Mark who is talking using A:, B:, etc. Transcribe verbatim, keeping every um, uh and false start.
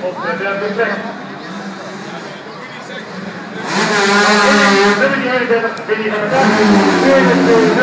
A: op de plek. Nummer eenendertig, Willy van der Dag.